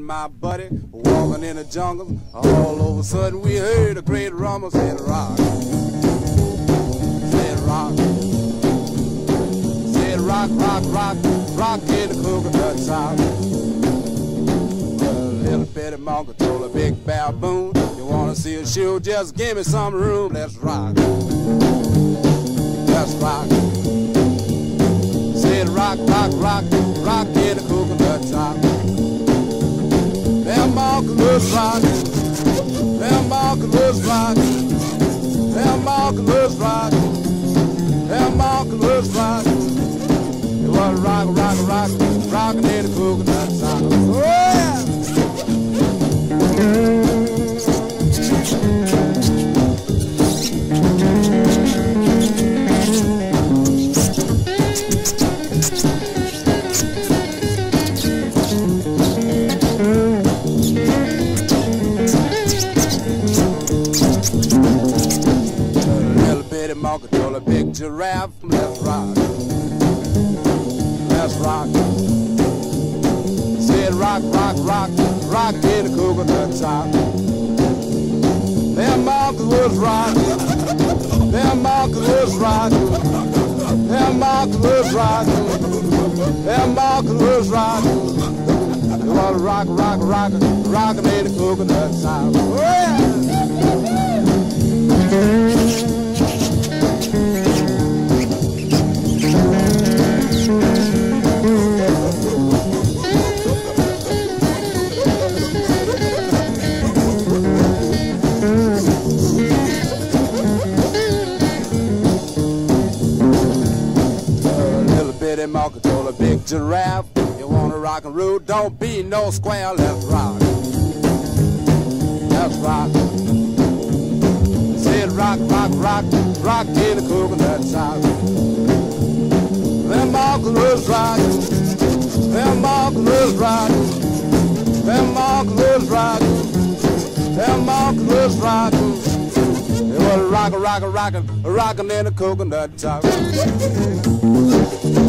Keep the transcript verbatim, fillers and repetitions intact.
my buddy, walking in the jungle. All of a sudden we heard a great rumble, said rock, said rock, said rock, rock, rock, rock in the coconut top. A little bitty monkey told a big baboon, you wanna see a show, just give me some room, let's rock, let's rock. Said rock, rock, rock, rock in the coconut top. Them monkey was rockin', them monkey was rockin', them monkey was rockin', them monkey was rockin'. It was rockin', rockin', rockin', rockin' in the coconut top. Oh yeah! Monkey told a big giraffe, let's rock, let's rock. Said rock, rock, rock, rock in the coconut top. Them monkeys was rocking, them monkeys was rocking, them monkeys was rocking, them monkeys was rocking. They want to rock, rock, rock, rocking in the coconut top. Oh yeah! Bitty monkey told a big giraffe, you wanna rock and roll, don't be no square, let's rock, let's rock. Said rock, rock, rock, rock in the coconut top. Them monkeys was rockin', them monkeys was rockin', them monkeys was rockin', them monkeys was rockin'. They was rockin', rockin', rockin', rockin' in the coconut top.